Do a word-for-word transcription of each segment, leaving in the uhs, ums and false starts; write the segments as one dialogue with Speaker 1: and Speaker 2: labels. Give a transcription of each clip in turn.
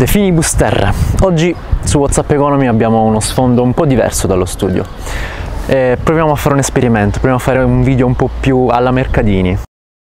Speaker 1: De Finibus Terra. Oggi su WhatsApp Economy abbiamo uno sfondo un po' diverso dallo studio. E proviamo a fare un esperimento, proviamo a fare un video un po' più alla Mercadini,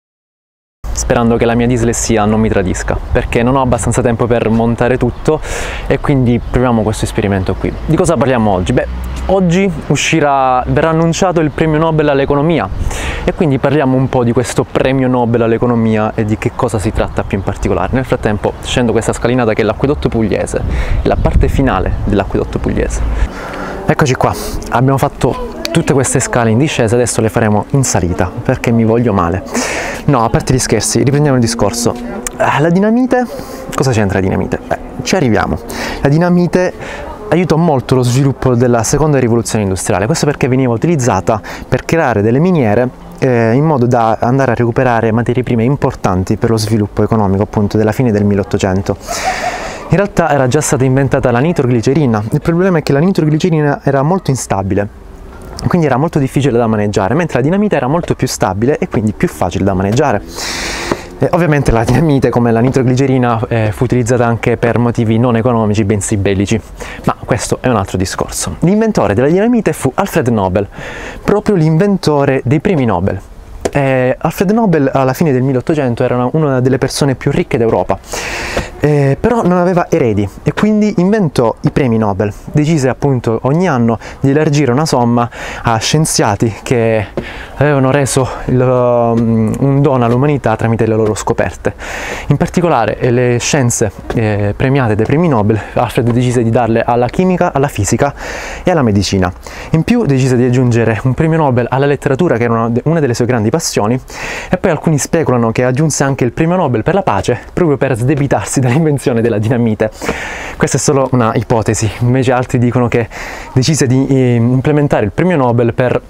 Speaker 1: sperando che la mia dislessia non mi tradisca, perché non ho abbastanza tempo per montare tutto e quindi proviamo questo esperimento qui. Di cosa parliamo oggi? Beh, oggi uscirà, verrà annunciato il premio Nobel all'economia e quindi parliamo un po' di questo premio Nobel all'economia e di che cosa si tratta più in particolare. Nel frattempo scendo questa scalinata che è l'acquedotto pugliese, è la parte finale dell'acquedotto pugliese. Eccoci qua, abbiamo fatto tutte queste scale in discesa, adesso le faremo in salita perché mi voglio male. No, a parte gli scherzi, riprendiamo il discorso. La dinamite, cosa c'entra la dinamite? Beh, ci arriviamo. La dinamite aiutò molto lo sviluppo della seconda rivoluzione industriale, questo perché veniva utilizzata per creare delle miniere eh, in modo da andare a recuperare materie prime importanti per lo sviluppo economico appunto della fine del milleottocento. In realtà era già stata inventata la nitroglicerina, il problema è che la nitroglicerina era molto instabile, quindi era molto difficile da maneggiare, mentre la dinamite era molto più stabile e quindi più facile da maneggiare. E ovviamente la dinamite, come la nitroglicerina, eh, fu utilizzata anche per motivi non economici bensì bellici, ma questo è un altro discorso. L'inventore della dinamite fu Alfred Nobel, proprio l'inventore dei premi Nobel. Eh, Alfred Nobel alla fine del milleottocento era una, una delle persone più ricche d'Europa, eh, però non aveva eredi e quindi inventò i premi Nobel. Decise appunto ogni anno di elargire una somma a scienziati che avevano reso il, um, un dono all'umanità tramite le loro scoperte. In particolare eh, le scienze eh, premiate dai premi Nobel Alfred decise di darle alla chimica, alla fisica e alla medicina. In più decise di aggiungere un premio Nobel alla letteratura, che era una, una delle sue grandi passioni, e poi alcuni speculano che aggiunse anche il premio Nobel per la pace proprio per sdebitarsi dall'invenzione della dinamite. Questa è solo una ipotesi, invece altri dicono che decise di eh, implementare il premio Nobel per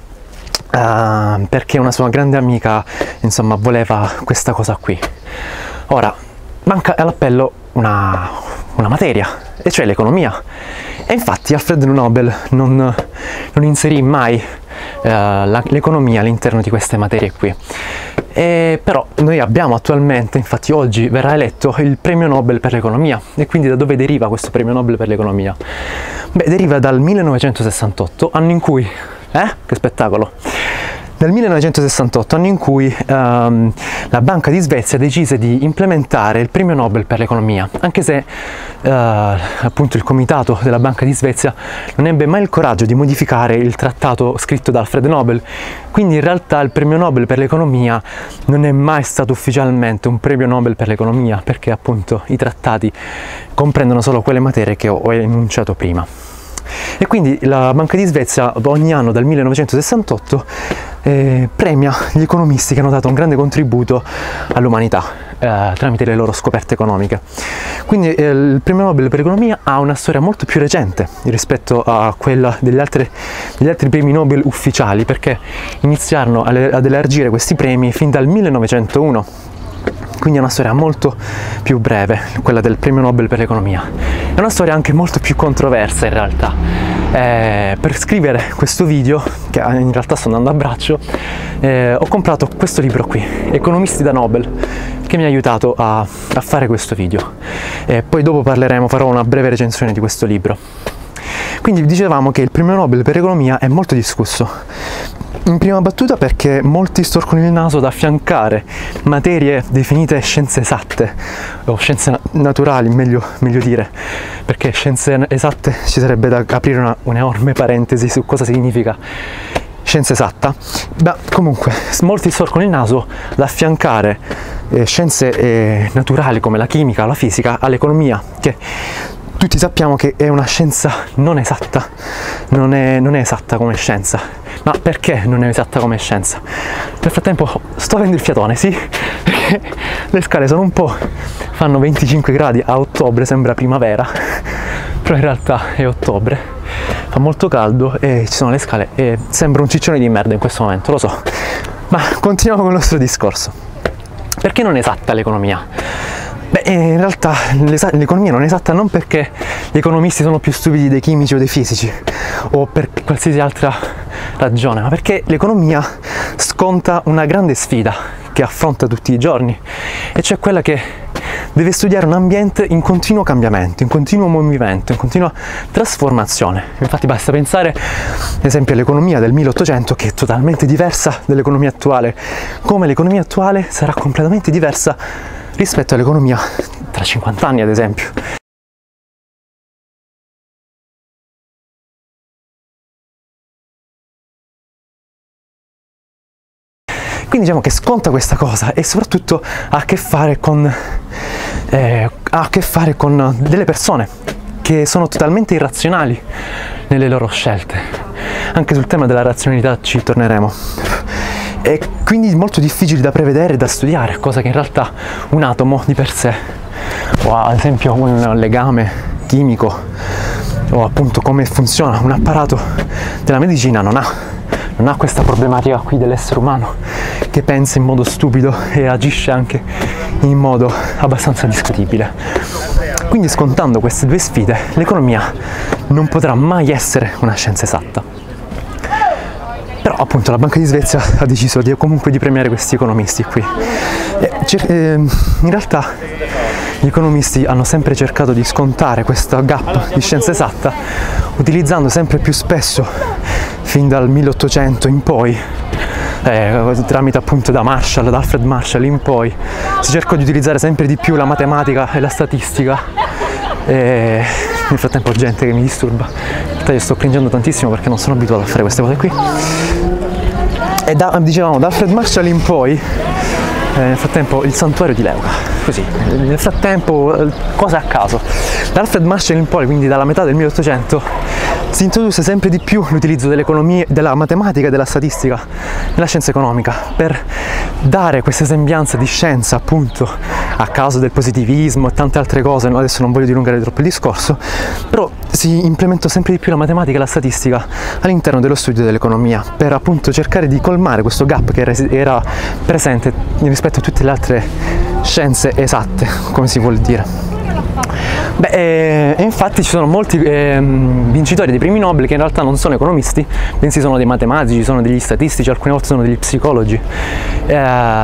Speaker 1: Uh, perché una sua grande amica insomma voleva questa cosa qui. Ora manca all'appello una, una materia, e cioè l'economia, e infatti Alfred Nobel non, non inserì mai uh, l'economia all'interno di queste materie qui. E però noi abbiamo attualmente, infatti oggi verrà eletto il premio Nobel per l'economia. E quindi da dove deriva questo premio Nobel per l'economia? Beh, deriva dal millenovecentosessantotto, anno in cui Eh? Che spettacolo! Dal millenovecentosessantotto, anno in cui um, la Banca di Svezia decise di implementare il premio Nobel per l'economia, anche se uh, appunto il comitato della Banca di Svezia non ebbe mai il coraggio di modificare il trattato scritto da Alfred Nobel. Quindi in realtà il premio Nobel per l'economia non è mai stato ufficialmente un premio Nobel per l'economia, perché appunto i trattati comprendono solo quelle materie che ho enunciato prima. E quindi la Banca di Svezia ogni anno dal millenovecentosessantotto eh, premia gli economisti che hanno dato un grande contributo all'umanità eh, tramite le loro scoperte economiche. Quindi eh, il premio Nobel per l'economia ha una storia molto più recente rispetto a quella degli altri, degli altri premi Nobel ufficiali, perché iniziarono ad elargire questi premi fin dal millenovecentouno. Quindi è una storia molto più breve, quella del premio Nobel per l'economia. È una storia anche molto più controversa in realtà. Eh, per scrivere questo video, che in realtà sto andando a braccio, eh, ho comprato questo libro qui, Economisti da Nobel, che mi ha aiutato a, a fare questo video. E poi dopo parleremo, farò una breve recensione di questo libro. Quindi dicevamo che il premio Nobel per l'economia è molto discusso. In prima battuta perché molti storcono il naso ad affiancare materie definite scienze esatte, o scienze naturali, meglio, meglio dire, perché scienze esatte ci sarebbe da aprire una, un'enorme parentesi su cosa significa scienza esatta. Beh, comunque, molti storcono il naso ad affiancare eh, scienze eh, naturali come la chimica o la fisica all'economia, che tutti sappiamo che è una scienza non esatta, non è, non è esatta come scienza. Ma perché non è esatta come scienza? Nel frattempo sto avendo il fiatone, sì, perché le scale sono un po', fanno venticinque gradi a ottobre, sembra primavera, però in realtà è ottobre, fa molto caldo e ci sono le scale e sembra un ciccione di merda in questo momento, lo so. Ma continuiamo con il nostro discorso. Perché non è esatta l'economia? Beh, in realtà l'economia non è esatta non perché gli economisti sono più stupidi dei chimici o dei fisici o per qualsiasi altra ragione, ma perché l'economia sconta una grande sfida che affronta tutti i giorni, e cioè quella che deve studiare un ambiente in continuo cambiamento, in continuo movimento, in continua trasformazione. Infatti basta pensare, ad esempio, all'economia del milleottocento, che è totalmente diversa dall'economia attuale, come l'economia attuale sarà completamente diversa rispetto all'economia tra cinquanta anni, ad esempio. Quindi diciamo che sconta questa cosa e soprattutto ha a che fare con, eh, ha a che fare con delle persone che sono totalmente irrazionali nelle loro scelte. Anche sul tema della razionalità ci torneremo. E quindi molto difficili da prevedere e da studiare, cosa che in realtà un atomo di per sé, o ad esempio un legame chimico, o appunto come funziona un apparato della medicina non ha. Non ha questa problematica qui dell'essere umano che pensa in modo stupido e agisce anche in modo abbastanza discutibile. Quindi, scontando queste due sfide, l'economia non potrà mai essere una scienza esatta. Però appunto la Banca di Svezia ha deciso di, comunque di premiare questi economisti qui. E, eh, in realtà gli economisti hanno sempre cercato di scontare questo gap di scienza esatta utilizzando sempre più spesso, fin dal milleottocento in poi, eh, tramite appunto da Marshall, da Alfred Marshall in poi, si cercò di utilizzare sempre di più la matematica e la statistica. E nel frattempo gente che mi disturba, in realtà io sto cringendo tantissimo perché non sono abituato a fare queste cose qui. E da, dicevamo, da Alfred Marshall in poi, eh, nel frattempo il santuario di Leuca, così, nel frattempo cose a caso, da Alfred Marshall in poi, quindi dalla metà del milleottocento, si introdusse sempre di più l'utilizzo dell'economia, della matematica e della statistica nella scienza economica per dare questa sembianza di scienza, appunto, a causa del positivismo e tante altre cose. No? Adesso non voglio dilungare troppo il discorso, però si implementò sempre di più la matematica e la statistica all'interno dello studio dell'economia per appunto cercare di colmare questo gap che era presente rispetto a tutte le altre scienze esatte, come si vuol dire. Beh, e, e infatti ci sono molti eh, vincitori dei premi Nobel che in realtà non sono economisti, bensì sono dei matematici, sono degli statistici, alcune volte sono degli psicologi. Eh,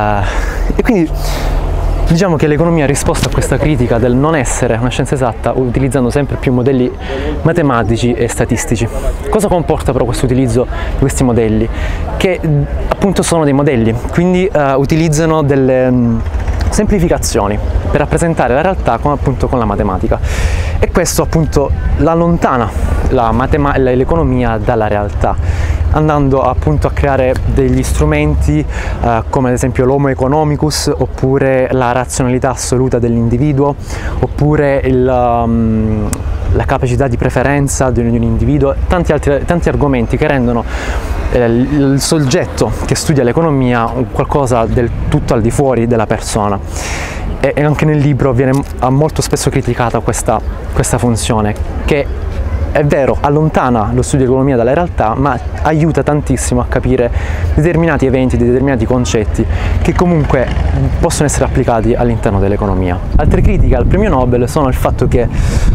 Speaker 1: e quindi diciamo che l'economia ha risposto a questa critica del non essere una scienza esatta utilizzando sempre più modelli matematici e statistici. Cosa comporta però questo utilizzo di questi modelli? Che appunto sono dei modelli, quindi eh, utilizzano delle mh, semplificazioni per rappresentare la realtà con, appunto, con la matematica, e questo appunto la allontana la matema- l'economia dalla realtà, andando appunto a creare degli strumenti eh, come ad esempio l'homo economicus, oppure la razionalità assoluta dell'individuo, oppure il, um, la capacità di preferenza di un, di un individuo, tanti altri tanti argomenti che rendono eh, il soggetto che studia l'economia qualcosa del tutto al di fuori della persona. E, e anche nel libro viene molto spesso criticata questa, questa funzione, che è vero, allontana lo studio di economia dalla realtà, ma aiuta tantissimo a capire determinati eventi, determinati concetti che comunque possono essere applicati all'interno dell'economia. Altre critiche al premio Nobel sono il fatto che,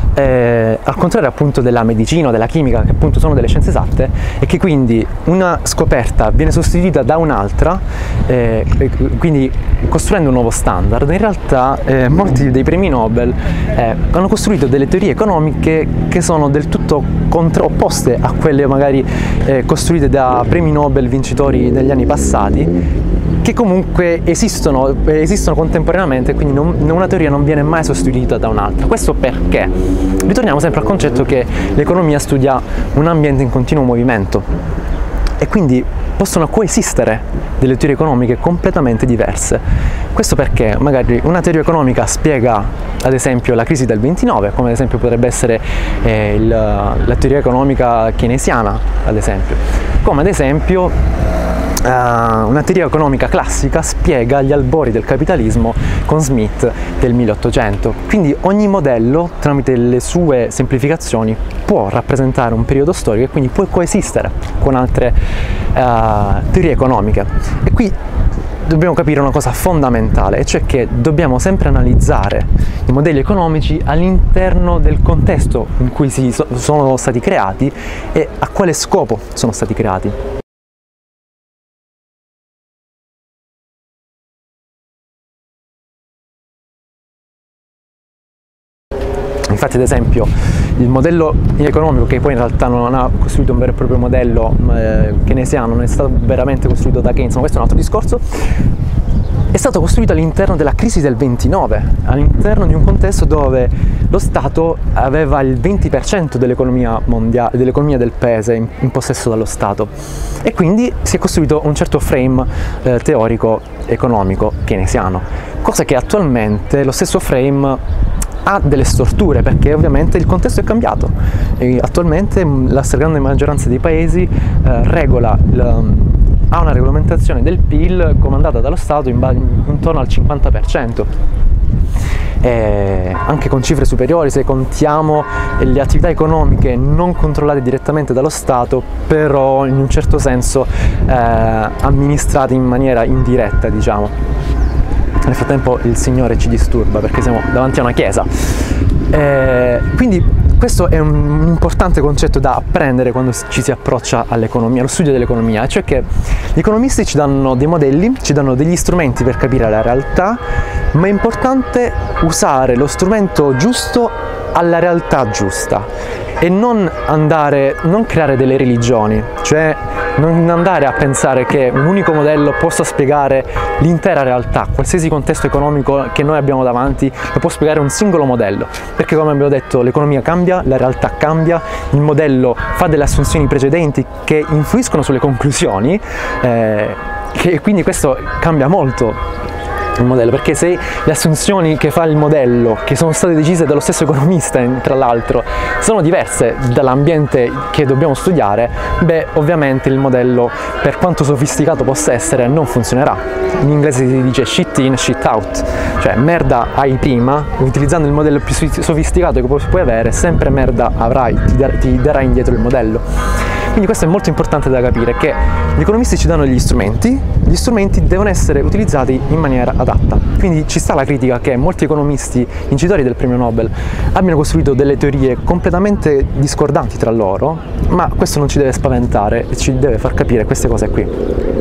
Speaker 1: eh, al contrario appunto della medicina o della chimica, che appunto sono delle scienze esatte, e che quindi una scoperta viene sostituita da un'altra, eh, quindi costruendo un nuovo standard. In realtà eh, molti dei premi Nobel eh, hanno costruito delle teorie economiche che sono del tutto opposte a quelle magari eh, costruite da premi Nobel vincitori negli anni passati, che comunque esistono, esistono contemporaneamente, quindi non, una teoria non viene mai sostituita da un'altra. Questo perché? Ritorniamo sempre al concetto che l'economia studia un ambiente in continuo movimento, e quindi possono coesistere delle teorie economiche completamente diverse. Questo perché magari una teoria economica spiega ad esempio la crisi del ventinove, come ad esempio potrebbe essere eh, il, la teoria economica keynesiana, ad esempio, come ad esempio Uh, una teoria economica classica spiega gli albori del capitalismo con Smith del milleottocento. Quindi ogni modello, tramite le sue semplificazioni, può rappresentare un periodo storico e quindi può coesistere con altre uh, teorie economiche. E qui dobbiamo capire una cosa fondamentale, e cioè che dobbiamo sempre analizzare i modelli economici all'interno del contesto in cui si so- sono stati creati e a quale scopo sono stati creati. Infatti, ad esempio, il modello economico, che poi in realtà non ha costruito un vero e proprio modello eh, keynesiano, non è stato veramente costruito da Keynes, ma questo è un altro discorso, è stato costruito all'interno della crisi del ventinove, all'interno di un contesto dove lo Stato aveva il venti per cento dell'economia mondiale, dell'economia del paese in, in possesso dallo Stato, e quindi si è costruito un certo frame eh, teorico economico keynesiano, cosa che attualmente lo stesso frame ha delle storture, perché ovviamente il contesto è cambiato e attualmente la stragrande maggioranza dei paesi eh, regola il, ha una regolamentazione del P I L comandata dallo Stato in intorno al cinquanta per cento, e anche con cifre superiori se contiamo le attività economiche non controllate direttamente dallo Stato, però in un certo senso eh, amministrate in maniera indiretta, diciamo. Nel frattempo il Signore ci disturba perché siamo davanti a una chiesa, eh, quindi questo è un importante concetto da apprendere quando ci si approccia all'economia, allo studio dell'economia, cioè che gli economisti ci danno dei modelli, ci danno degli strumenti per capire la realtà, ma è importante usare lo strumento giusto alla realtà giusta e non andare, non creare delle religioni, cioè non andare a pensare che un unico modello possa spiegare l'intera realtà, qualsiasi contesto economico che noi abbiamo davanti lo può spiegare un singolo modello, perché come abbiamo detto l'economia cambia, la realtà cambia, il modello fa delle assunzioni precedenti che influiscono sulle conclusioni, eh, e quindi questo cambia molto il modello, perché se le assunzioni che fa il modello, che sono state decise dallo stesso economista tra l'altro, sono diverse dall'ambiente che dobbiamo studiare, beh ovviamente il modello, per quanto sofisticato possa essere, non funzionerà. In inglese si dice shit in, shit out, cioè merda hai prima, utilizzando il modello più sofisticato che puoi avere, sempre merda avrai, ti, dar ti darà indietro il modello. Quindi questo è molto importante da capire, che gli economisti ci danno gli strumenti, gli strumenti devono essere utilizzati in maniera adatta. Quindi ci sta la critica che molti economisti vincitori del premio Nobel abbiano costruito delle teorie completamente discordanti tra loro, ma questo non ci deve spaventare e ci deve far capire queste cose qui.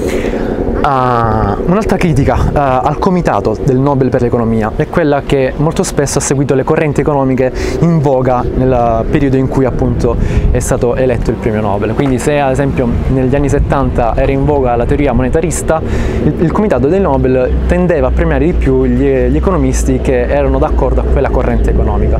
Speaker 1: Uh, un'altra critica uh, al comitato del Nobel per l'economia è quella che molto spesso ha seguito le correnti economiche in voga nel periodo in cui appunto è stato eletto il premio Nobel. Quindi se ad esempio negli anni settanta era in voga la teoria monetarista, il, il comitato del Nobel tendeva a premiare di più gli, gli economisti che erano d'accordo a quella corrente economica.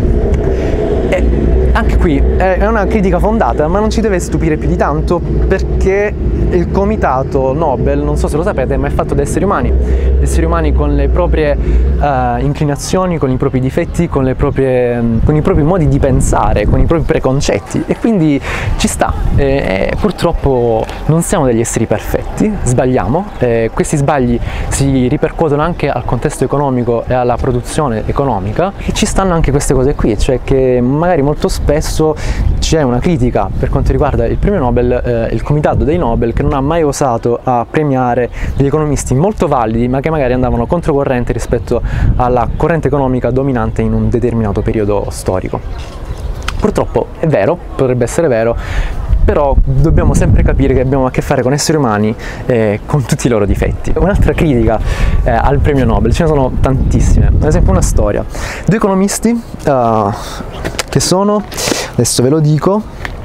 Speaker 1: E anche qui è una critica fondata, ma non ci deve stupire più di tanto, perché il comitato Nobel, non so se lo sapete, ma è fatto da esseri umani, esseri umani con le proprie uh, inclinazioni, con i propri difetti, con, le proprie, con i propri modi di pensare, con i propri preconcetti, e quindi ci sta. E, e purtroppo non siamo degli esseri perfetti, sbagliamo, e questi sbagli si ripercuotono anche al contesto economico e alla produzione economica, e ci stanno anche queste cose qui, cioè che magari molto spesso c'è una critica per quanto riguarda il premio Nobel, eh, il comitato dei Nobel, che non ha mai osato a premiare degli economisti molto validi, ma che magari andavano controcorrente rispetto alla corrente economica dominante in un determinato periodo storico. Purtroppo è vero, potrebbe essere vero, però dobbiamo sempre capire che abbiamo a che fare con esseri umani eh, con tutti i loro difetti. Un'altra critica eh, al premio Nobel, ce ne sono tantissime, ad esempio una storia. Due economisti uh, che sono, adesso ve lo dico,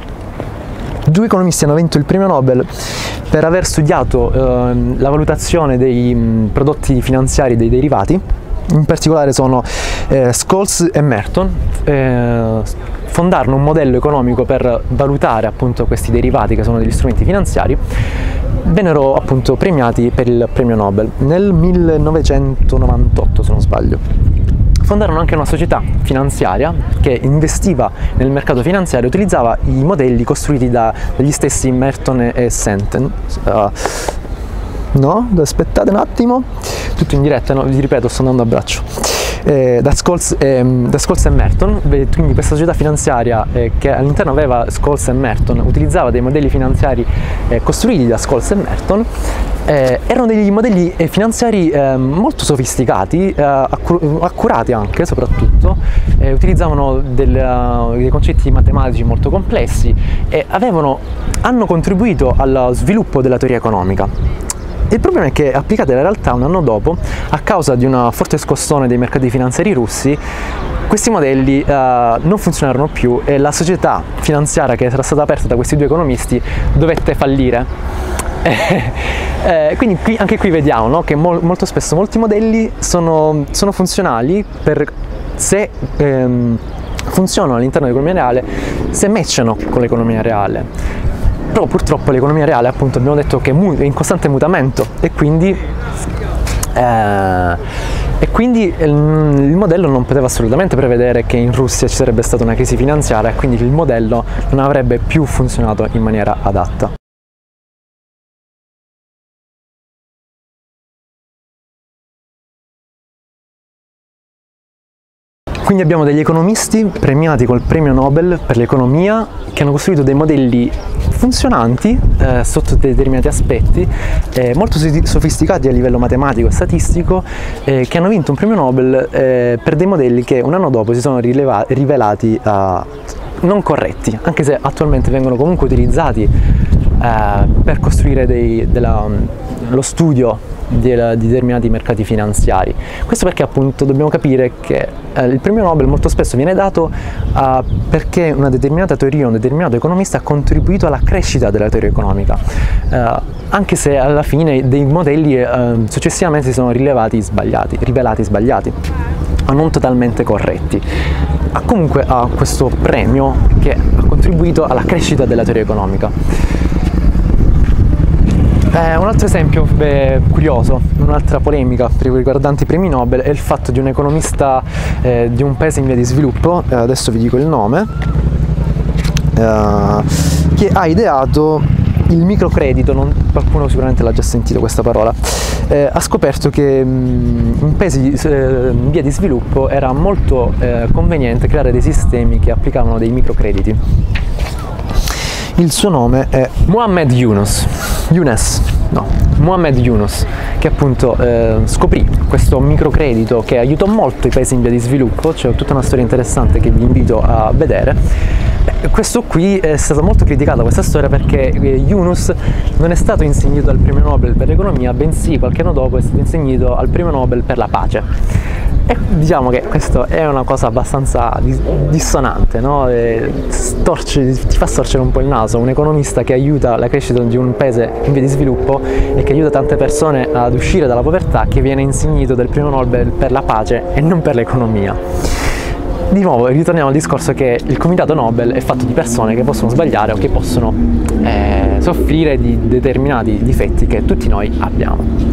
Speaker 1: due economisti hanno vinto il premio Nobel per aver studiato eh, la valutazione dei mh, prodotti finanziari, dei derivati. In particolare sono eh, Scholes e Merton. Eh, fondarono un modello economico per valutare appunto questi derivati, che sono degli strumenti finanziari. Vennero appunto premiati per il premio Nobel nel millenovecentonovantotto, se non sbaglio. Fondarono anche una società finanziaria che investiva nel mercato finanziario, utilizzava i modelli costruiti da, dagli stessi Merton e Senten. Uh, no, aspettate un attimo, tutto in diretta, no? Vi ripeto, sto andando a braccio. Eh, da, Scholes, eh, da Scholes e Merton, quindi questa società finanziaria eh, che all'interno aveva Scholes e Merton, utilizzava dei modelli finanziari eh, costruiti da Scholes e Merton. Eh, erano degli modelli eh, finanziari eh, molto sofisticati, eh, accur accurati anche soprattutto, eh, utilizzavano del, uh, dei concetti matematici molto complessi e avevano, hanno contribuito allo sviluppo della teoria economica. Il problema è che, applicate alla realtà, un anno dopo, a causa di una forte scossone dei mercati finanziari russi, questi modelli uh, non funzionarono più e la società finanziaria che era stata aperta da questi due economisti dovette fallire. eh, quindi qui, anche qui vediamo, no, che mol, molto spesso molti modelli sono, sono funzionali per se ehm, funzionano all'interno dell'economia reale, se matchano con l'economia reale. Però purtroppo l'economia reale, appunto, abbiamo detto che è in costante mutamento e quindi eh, E quindi il modello non poteva assolutamente prevedere che in Russia ci sarebbe stata una crisi finanziaria e quindi il modello non avrebbe più funzionato in maniera adatta. Quindi abbiamo degli economisti premiati col premio Nobel per l'economia che hanno costruito dei modelli funzionanti eh, sotto determinati aspetti, eh, molto sofisticati a livello matematico e statistico, eh, che hanno vinto un premio Nobel eh, per dei modelli che un anno dopo si sono rivelati eh, non corretti, anche se attualmente vengono comunque utilizzati eh, per costruire dei, della, lo studio di, di determinati mercati finanziari. Questo perché appunto dobbiamo capire che eh, il premio Nobel molto spesso viene dato eh, perché una determinata teoria, un determinato economista ha contribuito alla crescita della teoria economica, eh, anche se alla fine dei modelli eh, successivamente si sono rilevati sbagliati, rivelati sbagliati o non totalmente corretti. Ha comunque ha questo premio che ha contribuito alla crescita della teoria economica. Eh, un altro esempio beh, curioso, un'altra polemica riguardante i premi Nobel è il fatto di un economista eh, di un paese in via di sviluppo, eh, adesso vi dico il nome, eh, che ha ideato il microcredito. Non, qualcuno sicuramente l'ha già sentito questa parola. Eh, ha scoperto che mh, in paesi eh, in via di sviluppo era molto eh, conveniente creare dei sistemi che applicavano dei microcrediti. Il suo nome è Muhammad Yunus, Younes, no, Muhammad Yunus, che appunto eh, scoprì questo microcredito che aiutò molto i paesi in via di sviluppo. C'è tutta una storia interessante che vi invito a vedere. Beh, questo qui è stata molto criticata questa storia perché eh, Yunus non è stato insignito al premio Nobel per l'economia, bensì qualche anno dopo è stato insignito al premio Nobel per la pace. E diciamo che questo è una cosa abbastanza dissonante, no? Storce, ti fa storcere un po' il naso, un economista che aiuta la crescita di un paese in via di sviluppo e che aiuta tante persone ad uscire dalla povertà, che viene insignito del premio Nobel per la pace e non per l'economia. Di nuovo ritorniamo al discorso che il comitato Nobel è fatto di persone che possono sbagliare o che possono eh, soffrire di determinati difetti che tutti noi abbiamo.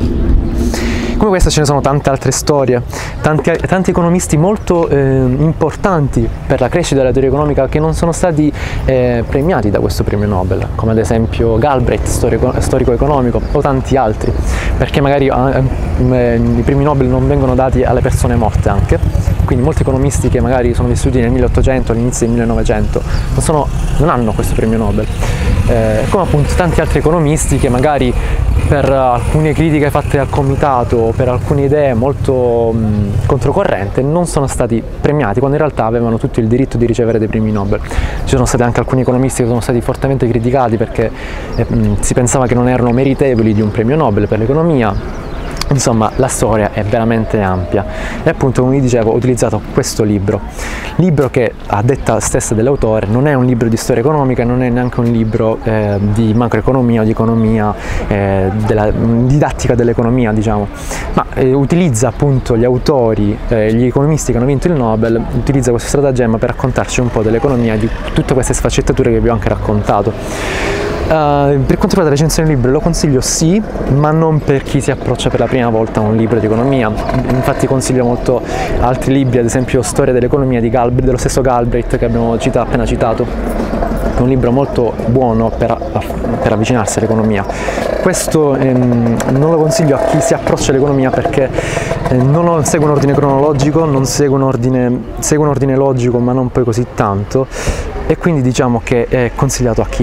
Speaker 1: Come questa ce ne sono tante altre storie, tanti, tanti economisti molto eh, importanti per la crescita della teoria economica che non sono stati eh, premiati da questo premio Nobel, come ad esempio Galbraith, storico, storico economico, o tanti altri, perché magari eh, i premi Nobel non vengono dati alle persone morte anche, quindi molti economisti che magari sono vissuti nel milleottocento, all'inizio del millenovecento, non, sono, non hanno questo premio Nobel, eh, come appunto tanti altri economisti che magari per alcune critiche fatte al comitato o per alcune idee molto mh, controcorrente non sono stati premiati, quando in realtà avevano tutto il diritto di ricevere dei premi Nobel. Ci sono stati anche alcuni economisti che sono stati fortemente criticati perché eh, mh, si pensava che non erano meritevoli di un premio Nobel per l'economia. Insomma, la storia è veramente ampia e appunto, come vi dicevo, ho utilizzato questo libro, libro che a detta stessa dell'autore non è un libro di storia economica, non è neanche un libro eh, di macroeconomia o di economia, eh, della didattica dell'economia, diciamo, ma eh, utilizza appunto gli autori, eh, gli economisti che hanno vinto il Nobel, utilizza questo stratagemma per raccontarci un po' dell'economia e di tutte queste sfaccettature che vi ho anche raccontato. Uh, per quanto riguarda la recensione del libro, lo consiglio sì, ma non per chi si approccia per la prima volta a un libro di economia. Infatti consiglio molto altri libri, ad esempio Storia dell'economia di Galbraith, dello stesso Galbraith che abbiamo cita, appena citato. È un libro molto buono per, per avvicinarsi all'economia. Questo ehm, non lo consiglio a chi si approccia all'economia perché eh, non segue un ordine cronologico, non segue un ordine, segue un ordine logico, ma non poi così tanto, e quindi diciamo che è consigliato a chi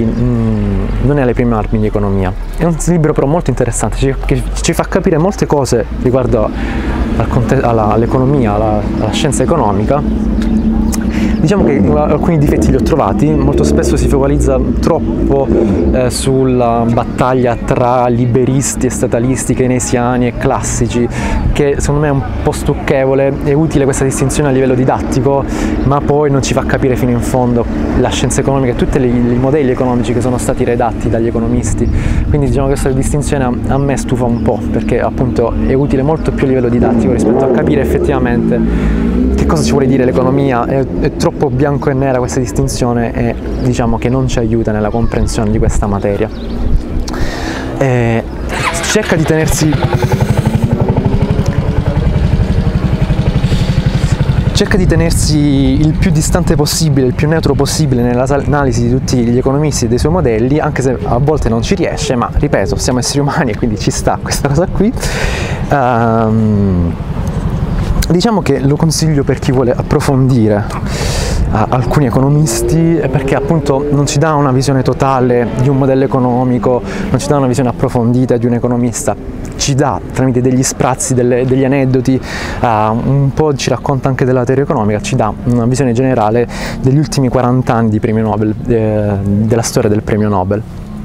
Speaker 1: mh, non è alle prime armi di economia. È un libro però molto interessante, ci, che ci fa capire molte cose riguardo al all'economia, alla, alla scienza economica, Diciamo che alcuni difetti li ho trovati, molto spesso si focalizza troppo eh, sulla battaglia tra liberisti e statalisti, keynesiani e classici, che secondo me è un po' stucchevole. È utile questa distinzione a livello didattico, ma poi non ci fa capire fino in fondo la scienza economica e tutti i modelli economici che sono stati redatti dagli economisti. Quindi diciamo che questa distinzione a, a me stufa un po', perché appunto è utile molto più a livello didattico rispetto a capire effettivamente che cosa ci vuole dire l'economia. È, è troppo bianco e nera questa distinzione e diciamo che non ci aiuta nella comprensione di questa materia. E cerca di tenersi cerca di tenersi il più distante possibile, il più neutro possibile nell'analisi di tutti gli economisti e dei suoi modelli, anche se a volte non ci riesce, ma ripeto, siamo esseri umani e quindi ci sta questa cosa qui. Um, diciamo che lo consiglio per chi vuole approfondire uh, alcuni economisti, perché appunto non ci dà una visione totale di un modello economico, non ci dà una visione approfondita di un economista, ci dà tramite degli sprazzi, delle, degli aneddoti, uh, un po' ci racconta anche della teoria economica, ci dà una visione generale degli ultimi quaranta anni di premio Nobel, eh, della storia del premio Nobel.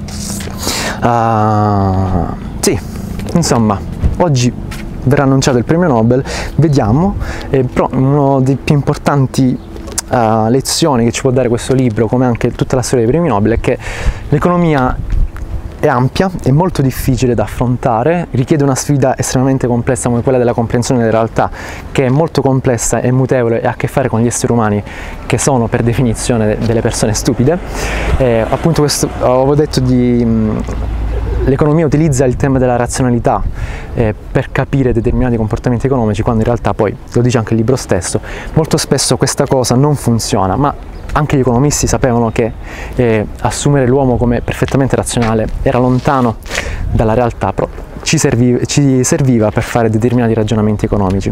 Speaker 1: Uh, sì, insomma, oggi verrà annunciato il premio Nobel, vediamo, eh, però una delle più importanti uh, lezioni che ci può dare questo libro, come anche tutta la storia dei premi Nobel, è che l'economia è ampia, è molto difficile da affrontare, richiede una sfida estremamente complessa come quella della comprensione della realtà, che è molto complessa e mutevole e ha a che fare con gli esseri umani, che sono per definizione delle persone stupide. Eh, appunto questo, avevo detto di... Mh, l'economia utilizza il tema della razionalità eh, per capire determinati comportamenti economici, quando in realtà poi, lo dice anche il libro stesso, molto spesso questa cosa non funziona, ma anche gli economisti sapevano che eh, assumere l'uomo come perfettamente razionale era lontano dalla realtà, però ci serviva, ci serviva per fare determinati ragionamenti economici.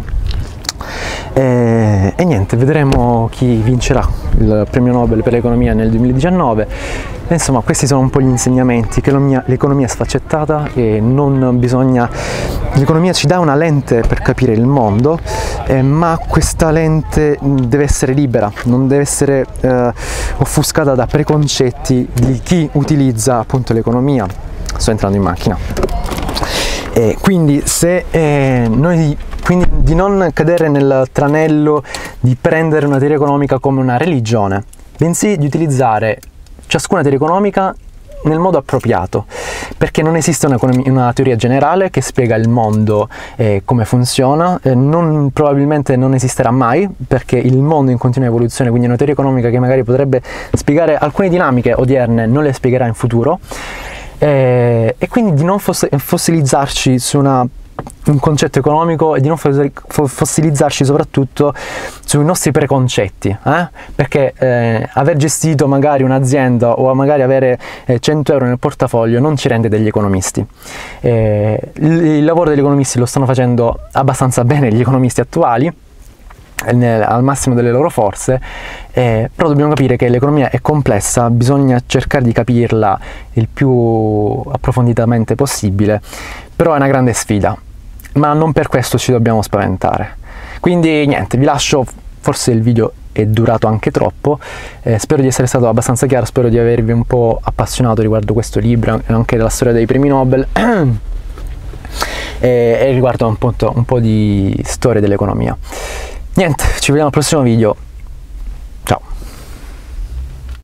Speaker 1: E, e niente, vedremo chi vincerà il premio Nobel per l'economia nel duemiladiciannove. E insomma, questi sono un po' gli insegnamenti, che l'economia è sfaccettata e non bisogna... L'economia ci dà una lente per capire il mondo, eh, ma questa lente deve essere libera, non deve essere eh, offuscata da preconcetti di chi utilizza appunto l'economia. Sto entrando in macchina. E quindi se eh, noi quindi di non cadere nel tranello di prendere una teoria economica come una religione, bensì di utilizzare ciascuna teoria economica nel modo appropriato, perché non esiste una, una teoria generale che spiega il mondo eh, come funziona, eh, non, probabilmente non esisterà mai, perché il mondo è in continua evoluzione, quindi una teoria economica che magari potrebbe spiegare alcune dinamiche odierne non le spiegherà in futuro, eh, e quindi di non foss- fossilizzarci su una un concetto economico e di non fossilizzarci soprattutto sui nostri preconcetti, eh? Perché eh, aver gestito magari un'azienda o magari avere eh, cento euro nel portafoglio non ci rende degli economisti. Eh, il, il lavoro degli economisti lo stanno facendo abbastanza bene gli economisti attuali, nel, al massimo delle loro forze, eh, però dobbiamo capire che l'economia è complessa, bisogna cercare di capirla il più approfonditamente possibile, però è una grande sfida, ma non per questo ci dobbiamo spaventare. Quindi niente, vi lascio, forse il video è durato anche troppo, eh, spero di essere stato abbastanza chiaro, spero di avervi un po' appassionato riguardo questo libro e anche della storia dei premi Nobel e, e riguardo un po', un po' di storia dell'economia. Niente, ci vediamo al prossimo video, ciao!